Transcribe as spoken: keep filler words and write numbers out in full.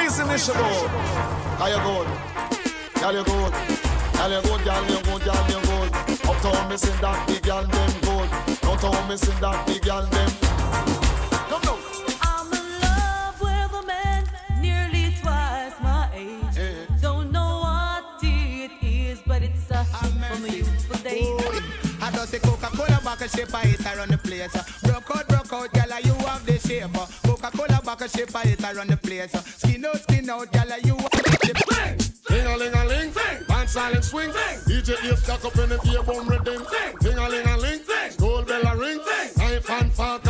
Easy Michigan. How you good? Girl you good. Girl you good, girl you good, girl you good. Uptown missing that big girl them good. Downtown missing that big girl them. Come now. I'm in love with a man nearly twice my age. Yeah. Don't know what it is, but it's a hit from a youthful days. I just say Coca-Cola back a shape, I hit around the place. Broke out, broke out, gyal, you have the shape. Coca-Cola back a shape, I hit around the place. Skin out, skin out, gyal, you have the shape. Ding-a-ling-a-ling, band silent swing. D J is stuck up in the ear bone rhythm. Ding-a-ling-a-ling, school bell a ring. Knife and fork